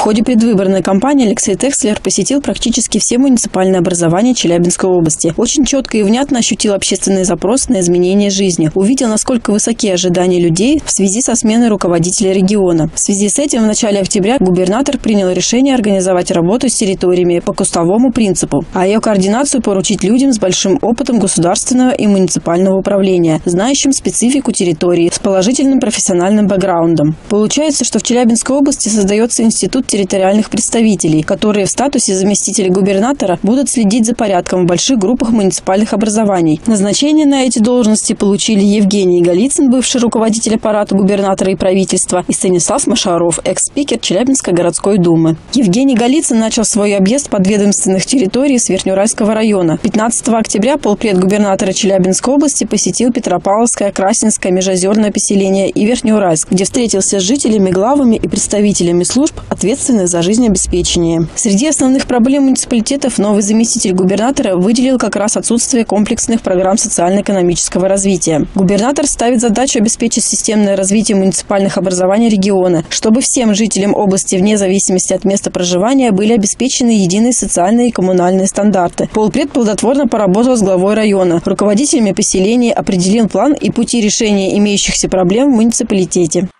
ходе предвыборной кампании Алексей Текслер посетил практически все муниципальные образования Челябинской области. Очень четко и внятно ощутил общественный запрос на изменение жизни. Увидел, насколько высоки ожидания людей в связи со сменой руководителя региона. В связи с этим в начале октября губернатор принял решение организовать работу с территориями по кустовому принципу, а ее координацию поручить людям с большим опытом государственного и муниципального управления, знающим специфику территории, с положительным профессиональным бэкграундом. Получается, что в Челябинской области создается институт территориальных представителей, которые в статусе заместителей губернатора будут следить за порядком в больших группах муниципальных образований. Назначение на эти должности получили Евгений Голицын, бывший руководитель аппарата губернатора и правительства, и Станислав Машаров, экс-спикер Челябинской городской думы. Евгений Голицын начал свой объезд подведомственных территорий с Верхнеуральского района. 15 октября полпред губернатора Челябинской области посетил Петропавловское, Красинское, Межозерное поселение и Верхнеуральск, где встретился с жителями, главами и представителями служб, ответственных за жизнеобеспечение. Среди основных проблем муниципалитетов новый заместитель губернатора выделил как раз отсутствие комплексных программ социально-экономического развития. Губернатор ставит задачу обеспечить системное развитие муниципальных образований региона, чтобы всем жителям области, вне зависимости от места проживания, были обеспечены единые социальные и коммунальные стандарты. Полпред плодотворно поработал с главой района, руководителями поселений, определил план и пути решения имеющихся проблем в муниципалитете.